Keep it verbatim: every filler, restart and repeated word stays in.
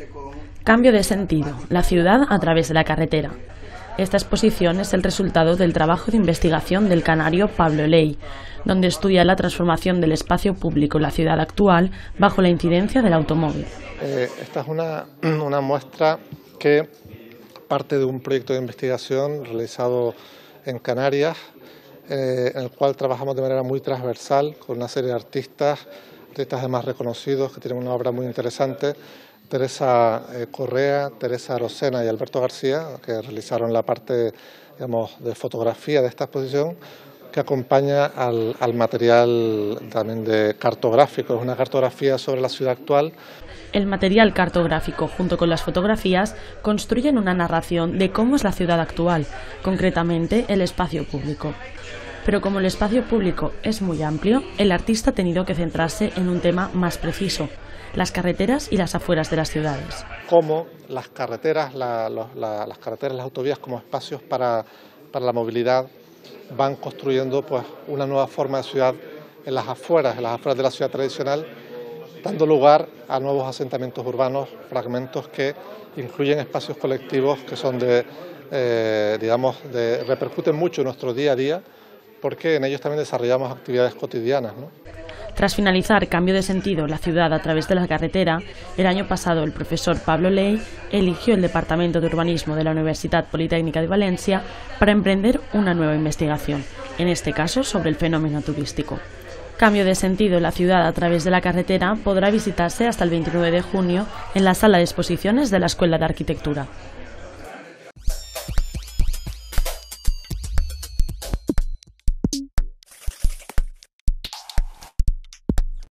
Cambio de sentido, la ciudad a través de la carretera. Esta exposición es el resultado del trabajo de investigación del canario Pablo Ley, donde estudia la transformación del espacio público en la ciudad actual bajo la incidencia del automóvil. Eh, esta es una, una muestra que parte de un proyecto de investigación realizado en Canarias, eh, en el cual trabajamos de manera muy transversal con una serie de artistas, artistas además reconocidos que tienen una obra muy interesante, Teresa eh, Correa, Teresa Arocena y Alberto García, que realizaron la parte, digamos, de fotografía de esta exposición, que acompaña al, al material también de cartográfico, es una cartografía sobre la ciudad actual. El material cartográfico, junto con las fotografías, construyen una narración de cómo es la ciudad actual, concretamente el espacio público. Pero como el espacio público es muy amplio, el artista ha tenido que centrarse en un tema más preciso: las carreteras y las afueras de las ciudades. Cómo las carreteras, la, la, las carreteras, las autovías como espacios para, para la movilidad van construyendo pues una nueva forma de ciudad en las afueras, en las afueras de la ciudad tradicional, dando lugar a nuevos asentamientos urbanos, fragmentos que incluyen espacios colectivos que son de, eh, digamos, de, repercuten mucho en nuestro día a día, porque en ellos también desarrollamos actividades cotidianas, ¿no? Tras finalizar Cambio de sentido, la ciudad a través de la carretera, el año pasado el profesor Pablo Ley eligió el Departamento de Urbanismo de la Universidad Politécnica de Valencia para emprender una nueva investigación, en este caso sobre el fenómeno turístico. Cambio de sentido, la ciudad a través de la carretera podrá visitarse hasta el veintinueve de junio en la sala de exposiciones de la Escuela de Arquitectura.